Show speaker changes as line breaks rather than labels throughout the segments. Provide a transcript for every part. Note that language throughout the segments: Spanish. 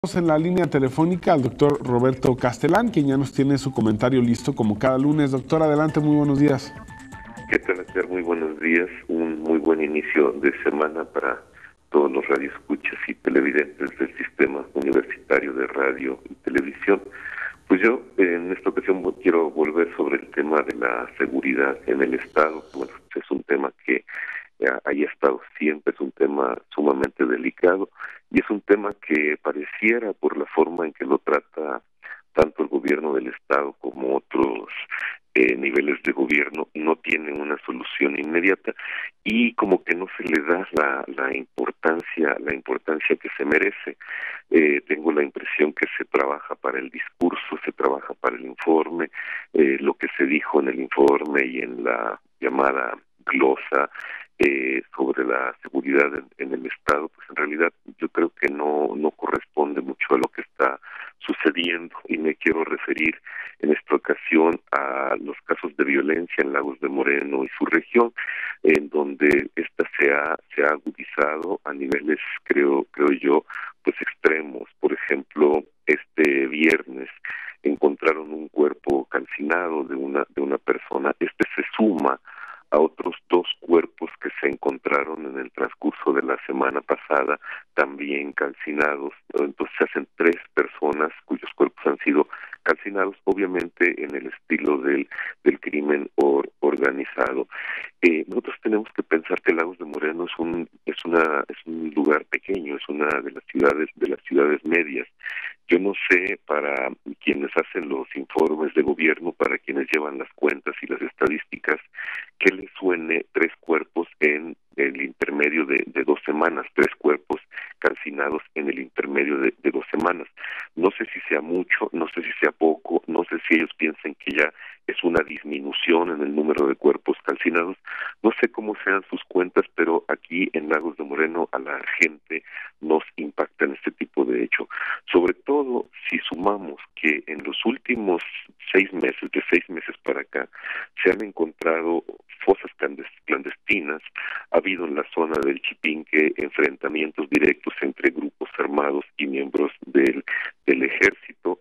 En la línea telefónica al doctor Roberto Castelán, quien ya nos tiene su comentario listo como cada lunes. Doctor, adelante, muy buenos días.
¿Qué tal, Esther? Muy buenos días. Un muy buen inicio de semana para todos los radioescuchas y televidentes del sistema universitario de radio y televisión. Pues yo en esta ocasión quiero volver sobre el tema de la seguridad en el Estado. Bueno, es un tema que haya estado siempre, es un tema sumamente delicado y es un tema que pareciera, por la forma en que lo trata tanto el gobierno del Estado como otros niveles de gobierno, no tiene una solución inmediata y como que no se le da la importancia que se merece. Tengo la impresión que se trabaja para el discurso, se trabaja para el informe, lo que se dijo en el informe y en la llamada glosa sobre la seguridad en el Estado, pues en realidad yo creo que no corresponde mucho a lo que está sucediendo, y me quiero referir en esta ocasión a los casos de violencia en Lagos de Moreno y su región, en donde esta se ha agudizado a niveles, creo yo, pues extremos. Por ejemplo, este viernes encontraron un cuerpo calcinado de una persona. Este se suma a otros 2 cuerpos que se encontraron en el transcurso de la semana pasada, también calcinados. Entonces se hacen 3 personas cuyos cuerpos han sido calcinados, obviamente en el estilo del crimen organizado. Nosotros tenemos que pensar que Lagos de Moreno es un lugar pequeño, es una de las ciudades medias. Yo no sé, para quienes hacen los informes de gobierno, para quienes llevan las cuentas y las estadísticas, que les suene 3 cuerpos en el intermedio de 2 semanas, 3 cuerpos calcinados en el intermedio de 2 semanas. No sé si sea mucho, no sé si sea poco, no sé si ellos piensen que ya es una disminución en el número de cuerpos calcinados. No sé cómo sean sus cuentas, pero aquí en Lagos de Moreno a la gente nos impacta en este tipo de hecho. Sobre todo si sumamos que en los últimos 6 meses, de 6 meses para acá, se han encontrado fosas clandestinas, ha habido en la zona del Chipinque enfrentamientos directos entre grupos armados y miembros del ejército.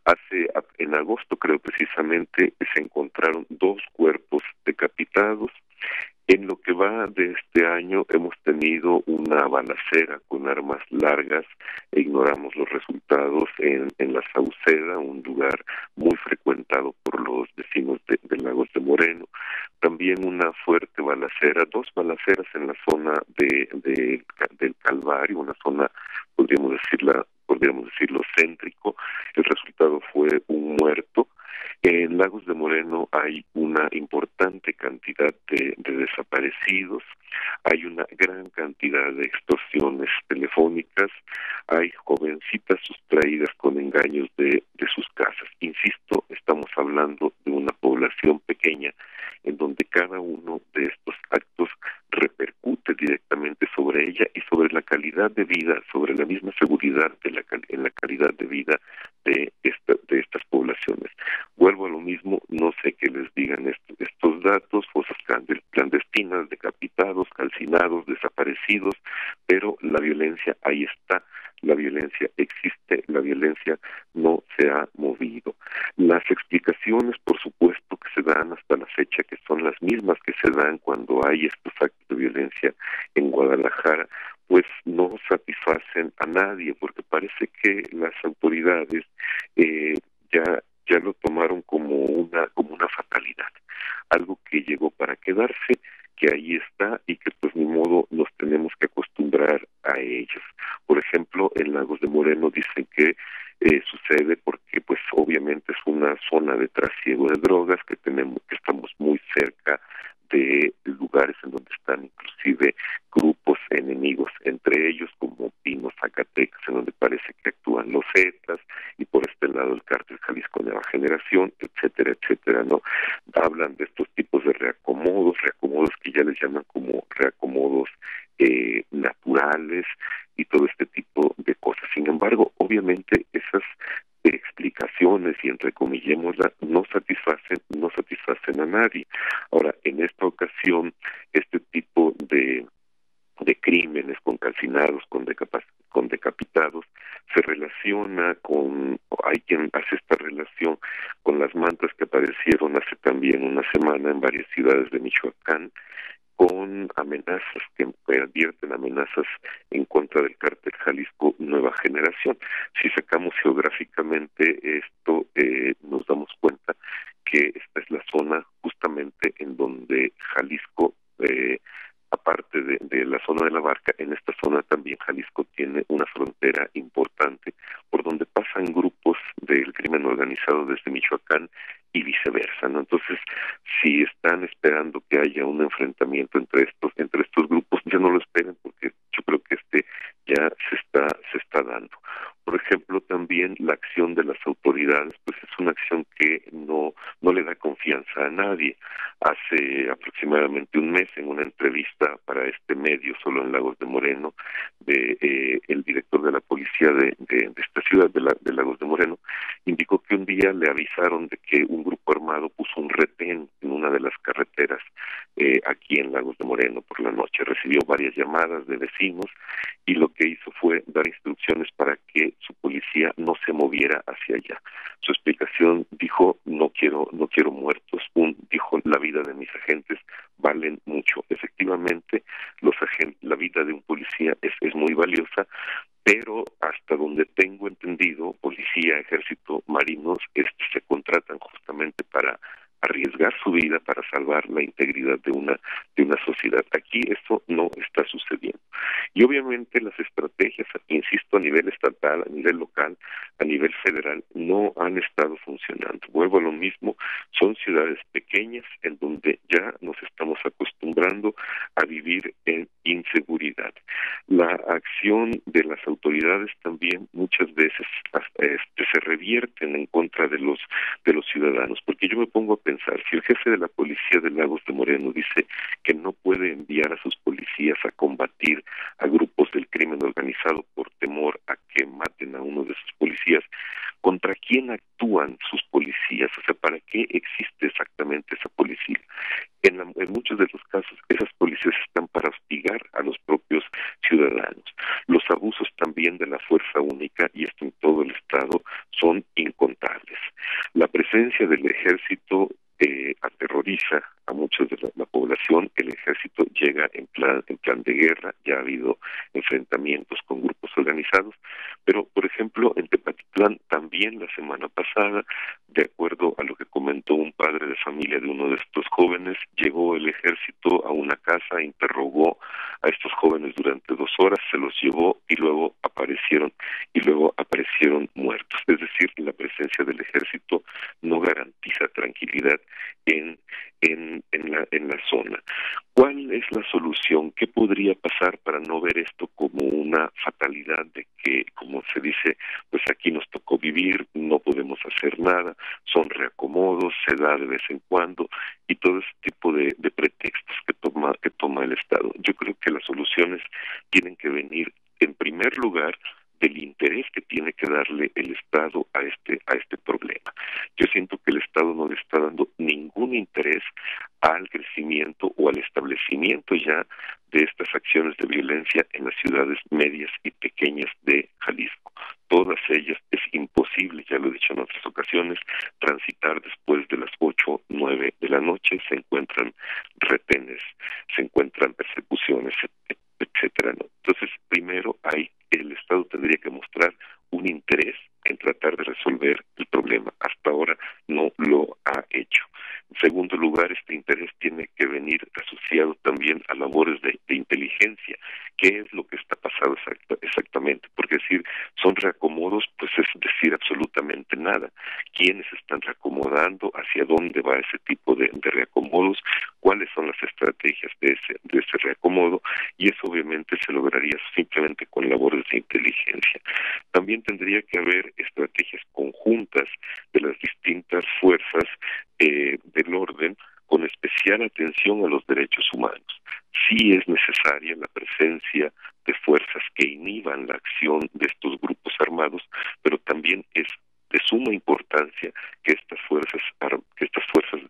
En agosto, creo precisamente, se encontraron 2 cuerpos decapitados. En lo que va de este año hemos tenido una balacera con armas largas e ignoramos los resultados en la Sauceda, un lugar muy frecuentado por los vecinos de Lagos de Moreno. También una fuerte balacera, 2 balaceras en la zona del Calvario, una zona, podríamos decirlo céntrico. El resultado fue un muerto. En Lagos de Moreno hay una importante cantidad de desaparecidos, hay una gran cantidad de extorsiones telefónicas, hay jovencitas sustraídas con engaños de sus casas. Insisto, estamos hablando de una población pequeña en donde cada uno de estos actos repercute directamente sobre ella y sobre la calidad de vida, sobre la misma seguridad en la calidad de vida de estas poblaciones. Vuelvo a lo mismo, no sé qué les digan estos datos, fosas clandestinas, decapitados, calcinados, desaparecidos, pero la violencia ahí está, la violencia existe, la violencia no se ha movido. Las explicaciones, por supuesto, que se dan hasta la fecha, que son las mismas que se dan cuando hay estos actos de violencia en Guadalajara, pues no satisfacen a nadie, porque parece que las autoridades ya lo tomaron como una fatalidad, algo que llegó para quedarse, que ahí está y que pues ni modo nos tenemos que acostumbrar a ellos. Por ejemplo, en Lagos de Moreno dicen que sucede porque pues obviamente es una zona de trasiego de drogas, que estamos muy cerca de lugares en donde están inclusive grupos enemigos entre ellos, como Pinos, Zacatecas, en donde parece que actúan los Zetas, y por este lado el cártel Jalisco Nueva Generación, etcétera, etcétera, ¿no? Hablan de estos tipos de reacomodos que ya les llaman como reacomodos naturales y todo este tipo de cosas. Sin embargo, obviamente esas explicaciones, y entrecomillémosla, no satisfacen a nadie. Ahora, en esta ocasión, este tipo de de crímenes, con calcinados, con decapitados, se relaciona hay quien hace esta relación con las mantas que aparecieron hace también una semana en varias ciudades de Michoacán, con amenazas que advierten amenazas en contra del cártel Jalisco Nueva Generación. Si sacamos geográficamente esto, nos damos cuenta que esta es la zona justamente en donde Jalisco, aparte de la zona de la Barca, en esta zona también Jalisco tiene una frontera importante por donde pasan grupos del crimen organizado desde Michoacán y viceversa, ¿no? Entonces, si están esperando que haya un enfrentamiento entre estos grupos, ya no lo esperen, porque yo creo que ya se está dando. Por ejemplo, también la acción de las autoridades, pues es una acción que no le da confianza a nadie. Hace aproximadamente un mes, en una entrevista para este medio, Solo en Lagos de Moreno, el director de la policía de esta ciudad, de Lagos de Moreno, indicó que un día le avisaron de que un grupo armado puso un retén en una de las carreteras aquí en Lagos de Moreno por la noche. Recibió varias llamadas de vecinos y lo que hizo fue dar instrucciones para que su policía no se moviera hacia allá. Su explicación dijo: no quiero muertos. Dijo: la vida de mis agentes valen mucho. Efectivamente, la vida de un policía es muy valiosa, pero hasta donde tengo entendido, policía, ejército, marinos, se contratan justamente para arriesgar su vida para salvar la integridad de una sociedad. Aquí eso no está sucediendo. Y obviamente las estrategias, insisto, a nivel estatal, a nivel local, a nivel federal, no han estado funcionando. Vuelvo a lo mismo, son ciudades pequeñas en donde ya nos estamos acostumbrando a vivir en inseguridad. La acción de las autoridades también muchas veces se revierten en contra de los ciudadanos, porque yo me pongo a pensar, si el jefe de la policía de Lagos de Moreno dice que no puede enviar a sus policías a combatir a grupos del crimen organizado por temor a que maten a uno de sus policías, ¿contra quién actúan sus policías? O sea, ¿para qué existe exactamente esa policía? En muchos de los casos, esas policías están para hostigar a los propios ciudadanos. Los abusos también de la fuerza única, y esto en todo el estado, son incontables. La presencia del ejército aterroriza a muchos de la población. El ejército llega en plan de guerra. Ya ha habido enfrentamientos con grupos organizados, pero por ejemplo en Tepatitlán también la semana pasada, de acuerdo a lo que comentó un padre de familia de uno de estos jóvenes, llegó el ejército a una casa, interrogó a estos jóvenes durante 2 horas, se los llevó y luego aparecieron muertos. Es decir, la presencia del ejército no garantiza tranquilidad en la zona. ¿Cuál es la solución? ¿Qué podría pasar para no ver esto como una fatalidad de que, como se dice, pues aquí nos tocó vivir, no podemos hacer nada, son reacomodos, se da de vez en cuando, y todo ese tipo de pretextos que toma el Estado? Yo creo que las soluciones tienen que venir, en primer lugar, del interés que tiene que darle el Estado a este problema. Yo siento que el Estado no le está dando ningún interés al crecimiento o al establecimiento ya de estas acciones de violencia en las ciudades medias y pequeñas de Jalisco. Todas ellas es imposible, ya lo he dicho en otras ocasiones, transitar después de las 8, 9 de la noche. Se encuentran retenes, se encuentran persecuciones, etcétera, ¿no? Entonces, primero el Estado tendría que mostrar un interés en tratar de resolver el problema. Hasta ahora no lo ha hecho. En segundo lugar, este interés tiene que venir asociado también a labores de inteligencia. ¿Qué es lo que está pasando exactamente? Porque decir son reacomodos, pues es decir absolutamente nada. ¿Quiénes están reacomodando? ¿Hacia dónde va ese tipo de reacomodos? ¿Cuáles son las estrategias de ese reacomodo? Y eso obviamente se lograría simplemente con labores de inteligencia. También tendría que haber estrategias conjuntas de las distintas fuerzas del orden, con especial atención a los derechos humanos. Sí es necesaria la presencia de fuerzas que inhiban la acción de estos grupos armados, pero también es de suma importancia que estas fuerzas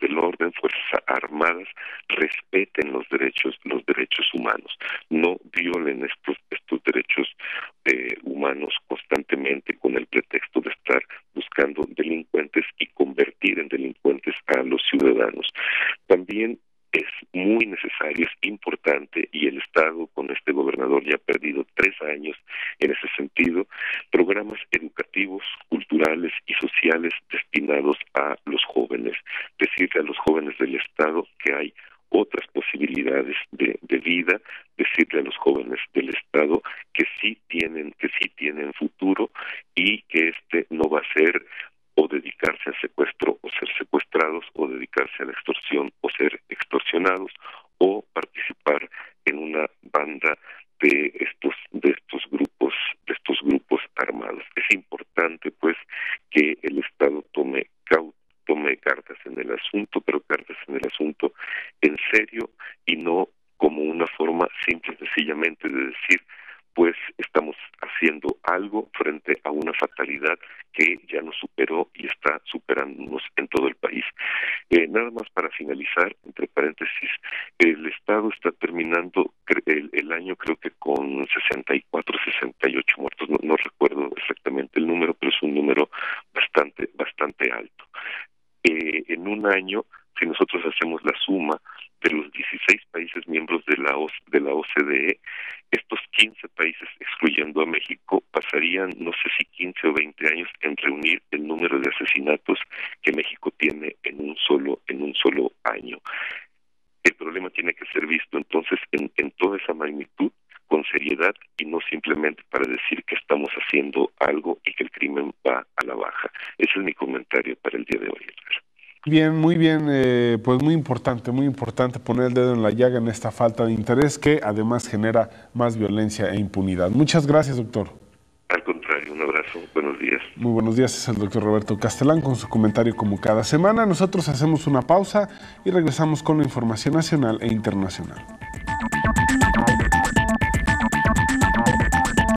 del orden, Fuerzas Armadas, respeten los derechos humanos, no violen estos derechos humanos constantemente con el pretexto de estar buscando delincuentes y convertir en delincuentes a los ciudadanos. También es muy necesario, es importante, y el Estado con este gobernador ya ha perdido 3 años en ese sentido, programas educativos, culturales y sociales destinados a los jóvenes. Decirle a los jóvenes del Estado que hay otras posibilidades de vida, decirle a los jóvenes del Estado que sí tienen futuro y que este no va a ser o dedicarse al secuestro o ser secuestrados, o dedicarse a la extorsión o ser extorsionados, o participar en una banda de estos grupos armados. Es importante pues que el Estado tome cartas en el asunto, pero cartas en el asunto en serio, y no como una forma simple y sencillamente de decir pues estamos haciendo algo frente a una fatalidad que ya nos superó y está superándonos en todo el país. Nada más para finalizar, entre paréntesis, el Estado está terminando el año creo que con 64, 68 muertos, no recuerdo exactamente el número, pero es un número bastante alto. En un año, si nosotros hacemos la suma de los 16 países miembros de la OCDE, estos 15 países, excluyendo a México, pasarían no sé si 15 o 20 años en reunir el número de asesinatos que México tiene en un solo año. El problema tiene que ser visto entonces en toda esa magnitud, con seriedad, y no simplemente para decir que estamos haciendo algo y que el crimen va a la baja. Ese es mi comentario para el día de hoy, Edgar.
Bien, muy bien, pues muy importante poner el dedo en la llaga en esta falta de interés que además genera más violencia e impunidad. Muchas gracias, doctor.
Al contrario, un abrazo, buenos días.
Muy buenos días, es el doctor Roberto Castelán con su comentario como cada semana. Nosotros hacemos una pausa y regresamos con la información nacional e internacional.